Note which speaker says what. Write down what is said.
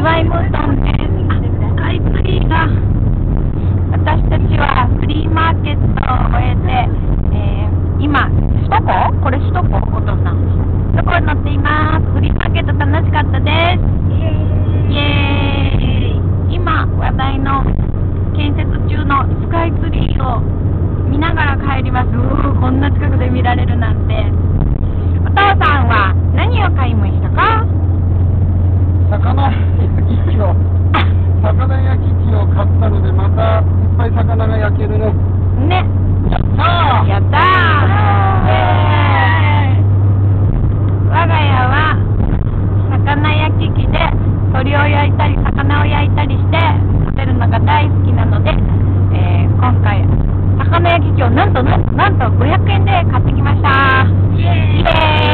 Speaker 1: 岩井ムートンです。スカイツリーが、私たちはフリーマーケットを終えて、今、首都高？これ首都高？お父さん。首都高に乗っています。フリーマーケット楽しかったです。イエーイ。今、話題の建設中のスカイツリーを見ながら帰ります。こんな近くで見られるなんて。お父さんは何を買いましたか？
Speaker 2: 魚焼き器を買ったので、またいっぱい魚が焼けるね。
Speaker 1: ね。
Speaker 2: やったー。
Speaker 1: やったー。我が家は魚焼き器で鶏を焼いたり魚を焼いたりして食べるのが大好きなので、今回魚焼き器をなんと500円で買ってきました。イエーイ。